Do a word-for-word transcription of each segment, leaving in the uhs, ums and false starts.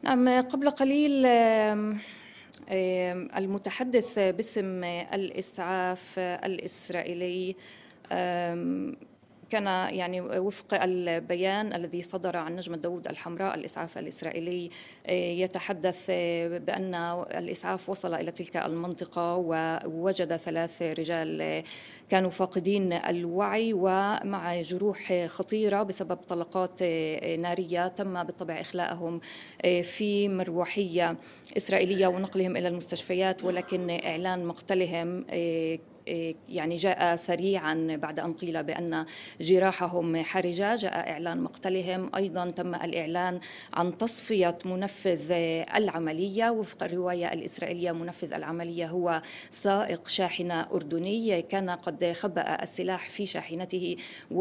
نعم، قبل قليل آم، آم، المتحدث باسم الإسعاف الإسرائيلي آم، كان يعني وفق البيان الذي صدر عن نجمة داود الحمراء الإسعاف الإسرائيلي يتحدث بأن الإسعاف وصل إلى تلك المنطقة ووجد ثلاث رجال كانوا فاقدين الوعي ومع جروح خطيرة بسبب طلقات نارية. تم بالطبع إخلاءهم في مروحية إسرائيلية ونقلهم إلى المستشفيات، ولكن إعلان مقتلهم يعني جاء سريعا بعد أن قيل بأن جراحهم حرجة. جاء إعلان مقتلهم. أيضا تم الإعلان عن تصفية منفذ العملية. وفق الرواية الإسرائيلية منفذ العملية هو سائق شاحنة أردني كان قد خبأ السلاح في شاحنته،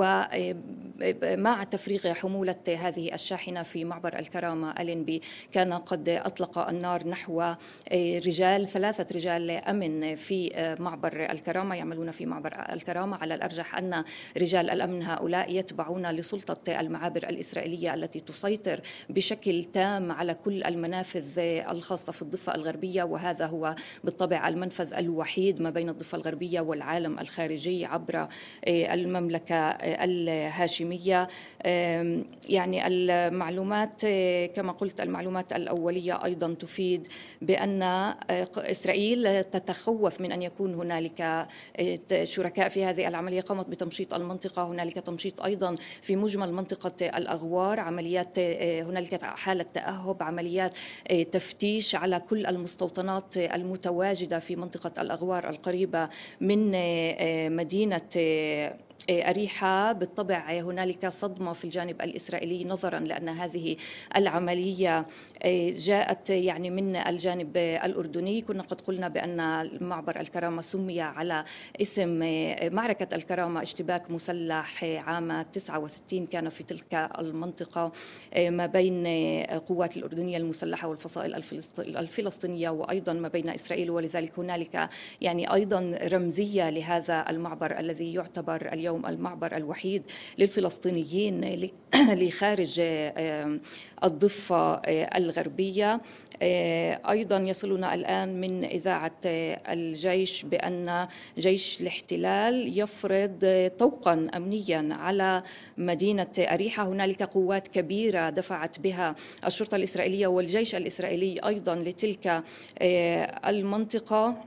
ومع تفريغ حمولة هذه الشاحنة في معبر الكرامة ألينبي كان قد أطلق النار نحو رجال ثلاثة رجال أمن في معبر الكرامة يعملون في معبر الكرامة. على الأرجح أن رجال الأمن هؤلاء يتبعون لسلطة المعابر الإسرائيلية التي تسيطر بشكل تام على كل المنافذ الخاصة في الضفة الغربية، وهذا هو بالطبع المنفذ الوحيد ما بين الضفة الغربية والعالم الخارجي عبر المملكة الهاشمية. يعني المعلومات كما قلت، المعلومات الأولية أيضا تفيد بأن إسرائيل تتخوف من أن يكون هنالك شركاء في هذه العملية. قامت بتمشيط المنطقة، هنالك تمشيط أيضا في مجمل منطقة الأغوار، عمليات هنالك حالة تأهب، عمليات تفتيش على كل المستوطنات المتواجدة في منطقة الأغوار القريبة من مدينة أريحة. بالطبع هنالك صدمة في الجانب الإسرائيلي نظرا لأن هذه العملية جاءت يعني من الجانب الأردني. كنا قد قلنا بأن معبر الكرامة سمي على اسم معركة الكرامة، اشتباك مسلح عام تسعة وستين كان في تلك المنطقة ما بين قوات الأردنية المسلحة والفصائل الفلسطينية وأيضا ما بين إسرائيل، ولذلك هنالك يعني أيضا رمزية لهذا المعبر الذي يعتبر اليوم المعبر الوحيد للفلسطينيين لخارج الضفة الغربية. أيضا يصلنا الآن من إذاعة الجيش بأن جيش الاحتلال يفرض طوقا أمنيا على مدينة أريحة. هنالك قوات كبيرة دفعت بها الشرطة الإسرائيلية والجيش الإسرائيلي أيضا لتلك المنطقة.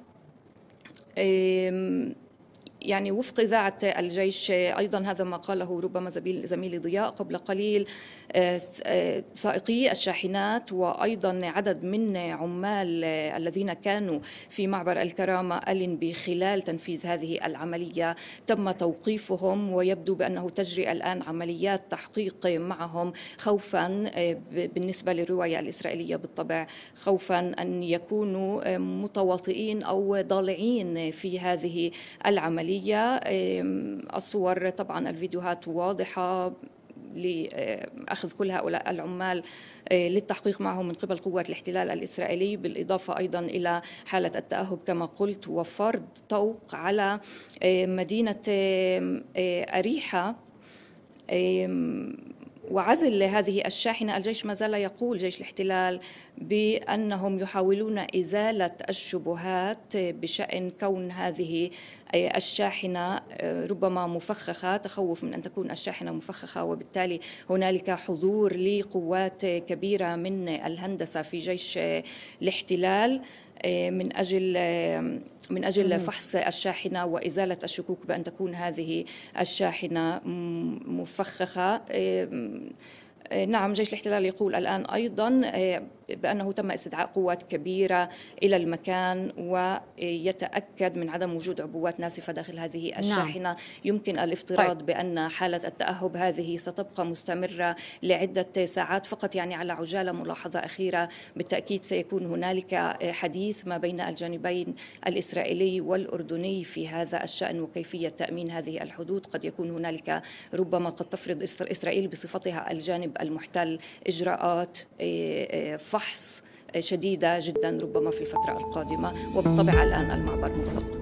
يعني وفق إذاعة الجيش أيضا هذا ما قاله ربما زميلي ضياء قبل قليل، سائقي الشاحنات وأيضا عدد من عمال الذين كانوا في معبر الكرامة ألينبي خلال تنفيذ هذه العملية تم توقيفهم، ويبدو بأنه تجري الآن عمليات تحقيق معهم خوفا بالنسبة للرواية الإسرائيلية بالطبع، خوفا أن يكونوا متواطئين أو ضالعين في هذه العملية. الصور طبعا الفيديوهات واضحة لأخذ كل هؤلاء العمال للتحقيق معهم من قبل قوات الاحتلال الإسرائيلي، بالإضافة أيضا إلى حالة التأهب كما قلت وفرض طوق على مدينة أريحة وعزل هذه الشاحنة. الجيش ما زال يقول، جيش الاحتلال، بأنهم يحاولون إزالة الشبهات بشأن كون هذه الشاحنة ربما مفخخة، تخوف من أن تكون الشاحنة مفخخة، وبالتالي هنالك حضور لقوات كبيرة من الهندسة في جيش الاحتلال من أجل من أجل فحص الشاحنة وإزالة الشكوك بأن تكون هذه الشاحنة مفخخة. نعم، جيش الاحتلال يقول الآن أيضا بأنه تم استدعاء قوات كبيرة إلى المكان ويتأكد من عدم وجود عبوات ناسفة داخل هذه الشاحنة. نعم. يمكن الافتراض طيب. بأن حالة التأهب هذه ستبقى مستمرة لعدة ساعات فقط. يعني على عجالة ملاحظة أخيرة، بالتأكيد سيكون هنالك حديث ما بين الجانبين الإسرائيلي والأردني في هذا الشأن وكيفية تأمين هذه الحدود. قد يكون هنالك ربما قد تفرض إسرائيل بصفتها الجانب المحتل إجراءات فحص شديدة جدا ربما في الفترة القادمة، وبالطبع الآن المعبر مغلق.